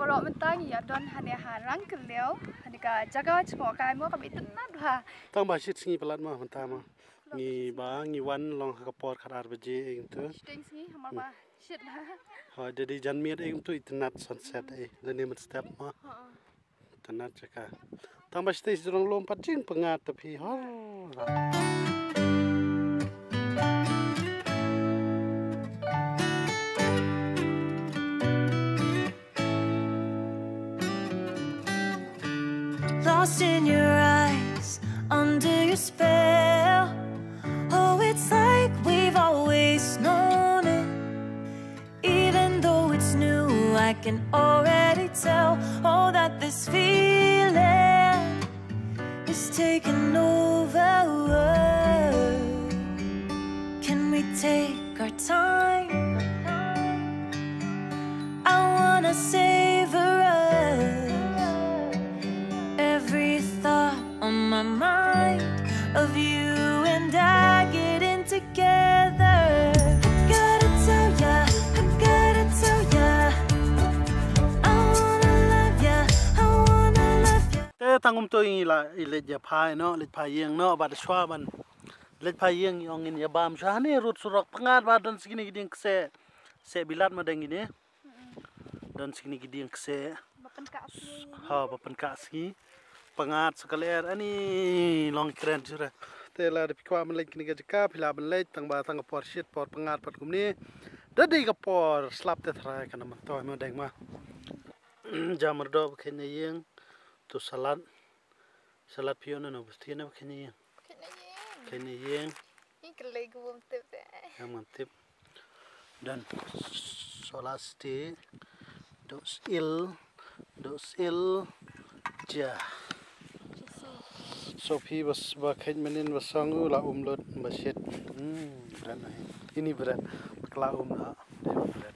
Mawrah Rangkylliaw don hanya Rangkylliaw hanya ka jaka cengok kai mo kami itynnad ha. Tang ba shit singi pelat mah mentama. Ngi ba ngi wan long kapor karar baje ing tu. Sting singi hamar ba shit ha. Ha jadi janmiat ing tu itynnad sunset leni mat step mah. Itynnad jaka. Tang ba stay jurong lompat jing pengat tapi Lost in your eyes, under your spell. Oh, it's like we've always known it. Even though it's new, I can already tell. Oh, that this feeling is taking over. Can we take our time? I wanna savor us. Every thought on my mind of you and I getting together. Gotta tell ya, I gotta tell ya, I wanna love ya, I wanna love ya. tangum tu ing ilet ya pai no, ilet pai yang no, bad shwa ban. Ilet pai yang yong in ya bam shwa ni rut surok pengat badan segini giding kse. Se bilat madeng ini. Dan segini giding kse. Bapen ka asli. Ha bapen ka asli. Pengat sekali ani long keren sudah. Telah dipikwa melek kini kerja pila melek tang batang kapor shit por pengat pat kumni. Dadi kapor slap tetra kana mantoy mo deng ma. Jamar do kene yeng tu salad piona no bustina kene yeng. Kene yeng. Ikelai gum tip deh. Yang mantip. Dan solasti dos il ja. Sophie bas bakhet menin basangu la umlot basit. Berat nah. Ini berat. Kela na.